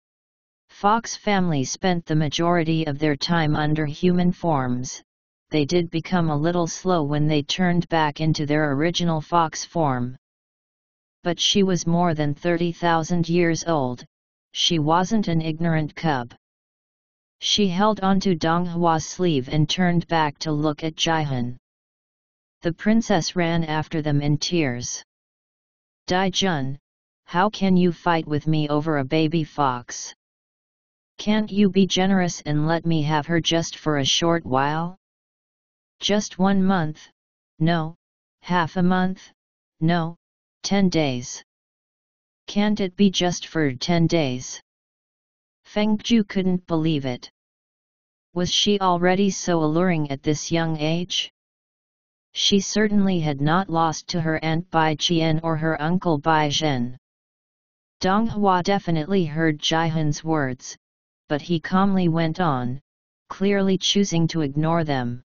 fox family spent the majority of their time under human forms, they did become a little slow when they turned back into their original fox form. But she was more than 30,000 years old, she wasn't an ignorant cub. She held onto Dong Hua's sleeve and turned back to look at Jihan. The princess ran after them in tears. Dai Jun, how can you fight with me over a baby fox? Can't you be generous and let me have her just for a short while? Just 1 month? No. Half a month? No. 10 days. Can't it be just for 10 days? Fengju couldn't believe it. Was she already so alluring at this young age? She certainly had not lost to her aunt Bai Qian or her uncle Bai Zhen. Dong Hua definitely heard Jihan's words, but he calmly went on, clearly choosing to ignore them.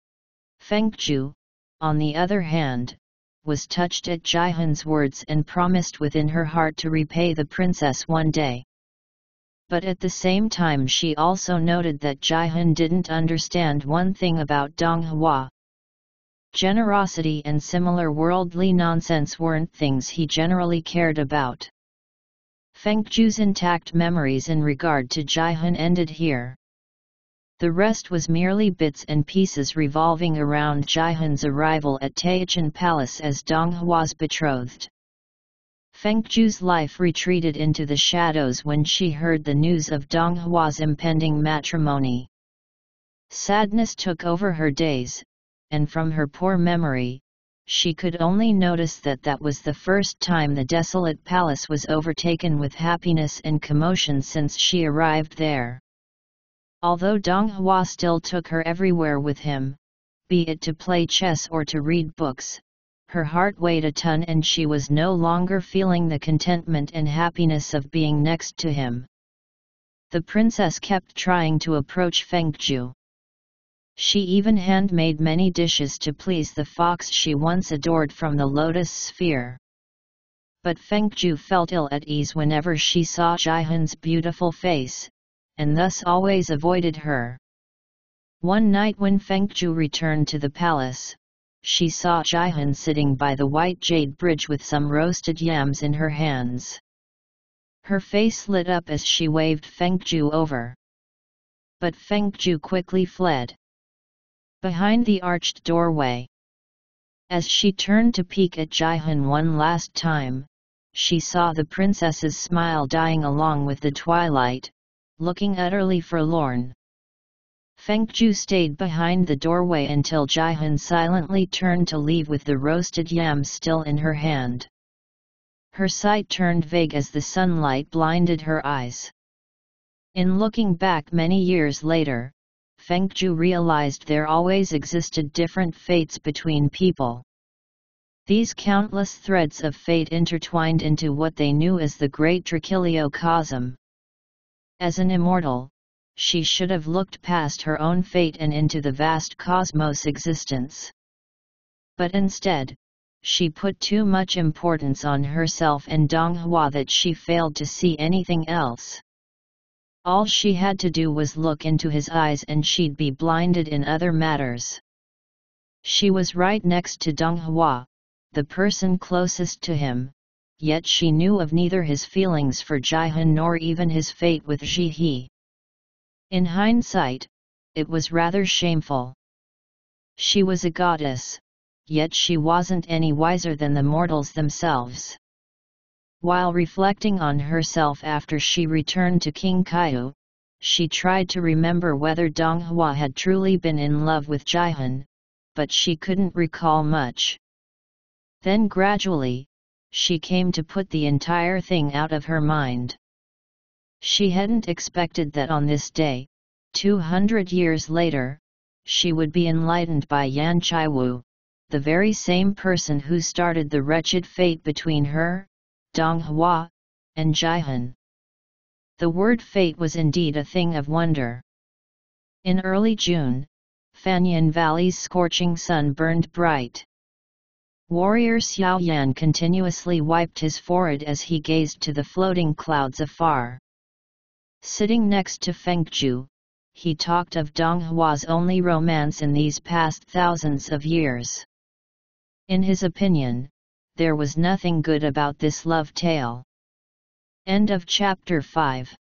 Fengju, on the other hand, was touched at Jihan's words and promised within her heart to repay the princess one day. But at the same time she also noted that Jihan didn't understand one thing about Dong Hua. Generosity and similar worldly nonsense weren't things he generally cared about. Fengju's intact memories in regard to Jihan ended here. The rest was merely bits and pieces revolving around Jihan's arrival at Taichan Palace as Dong Hua's betrothed. Fengju's life retreated into the shadows when she heard the news of Dong Hua's impending matrimony. Sadness took over her days, and from her poor memory, she could only notice that that was the first time the desolate palace was overtaken with happiness and commotion since she arrived there. Although Dong Hua still took her everywhere with him, be it to play chess or to read books, her heart weighed a ton and she was no longer feeling the contentment and happiness of being next to him. The princess kept trying to approach Fengju. She even handmade many dishes to please the fox she once adored from the lotus sphere. But Fengju felt ill at ease whenever she saw Jihan's beautiful face, and thus always avoided her. One night when Fengju returned to the palace, she saw Jihan sitting by the white jade bridge with some roasted yams in her hands. Her face lit up as she waved Fengju over. But Fengju quickly fled behind the arched doorway. As she turned to peek at Jihan one last time, she saw the princess's smile dying along with the twilight, looking utterly forlorn. Fengju stayed behind the doorway until Jihan silently turned to leave with the roasted yams still in her hand. Her sight turned vague as the sunlight blinded her eyes. In looking back many years later, Fengju realized there always existed different fates between people. These countless threads of fate intertwined into what they knew as the Great Trichiliocosm. As an immortal, she should have looked past her own fate and into the vast cosmos existence. But instead, she put too much importance on herself and Dong Hua that she failed to see anything else. All she had to do was look into his eyes and she'd be blinded in other matters. She was right next to Dong Hua, the person closest to him, yet she knew of neither his feelings for Jihan nor even his fate with Ji He. In hindsight, it was rather shameful. She was a goddess, yet she wasn't any wiser than the mortals themselves. While reflecting on herself after she returned to King Kaiyu, she tried to remember whether Dong Hua had truly been in love with Jihan, but she couldn't recall much. Then gradually, she came to put the entire thing out of her mind. She hadn't expected that on this day, 200 years later, she would be enlightened by Yan Chaiwu, the very same person who started the wretched fate between her, Dong Hua, and Jihan. The word fate was indeed a thing of wonder. In early June, Fanyan Valley's scorching sun burned bright. Warrior Xiao Yan continuously wiped his forehead as he gazed to the floating clouds afar. Sitting next to Fengju, he talked of Dong Hua's only romance in these past thousands of years. In his opinion, there was nothing good about this love tale. End of chapter 5.